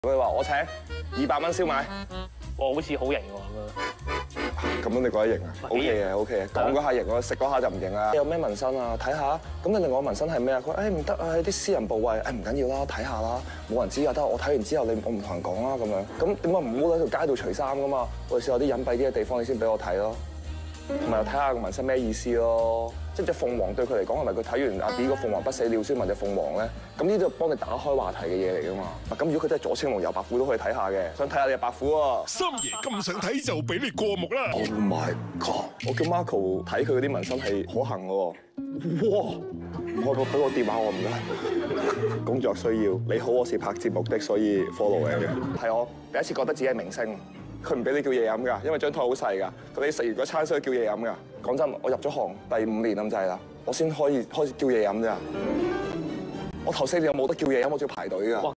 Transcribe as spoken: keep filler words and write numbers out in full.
佢話我請二百蚊燒賣， 我好似好型喎咁樣。 咁樣你覺得型啊 ？O K 嘅 ，O K 嘅，講嗰下型，我食嗰下就唔型啦。有咩紋身啊？睇下。咁你另外紋身係咩啊？佢話誒唔得啊，啲私人部位，誒唔緊要啦，睇下啦，冇人知啊。得我睇完之後，你我唔同人講啦咁樣。咁點解唔好喺條街度除衫噶嘛？我哋試下啲隱蔽啲嘅地方，你先俾我睇咯。同埋又睇下個紋身咩意思咯。即係隻鳳凰對佢嚟講係咪佢睇完阿 B 個鳳凰不死鳥先紋隻鳳凰咧？咁呢度幫你打開話題嘅嘢嚟噶嘛？咁如果佢真係左青龍右白虎都可以睇下嘅，想睇下你隻白虎啊！ 三爺咁想睇就俾你過目啦 ！Oh my god！我叫 Marco 睇佢嗰啲紋身係可行嘅喎。哇！唔可以俾我掂下我唔該。工作需要，你好，我是拍節目的，所以 follow 你嘅。係我第一次覺得自己係明星。佢唔俾你叫嘢飲㗎，因為張台好細㗎。佢你食完嗰餐先叫嘢飲㗎。講真，我入咗行第五年咁滯啦，我先可以開始叫嘢飲咋。我頭四年有冇得叫嘢飲，我仲要排隊㗎。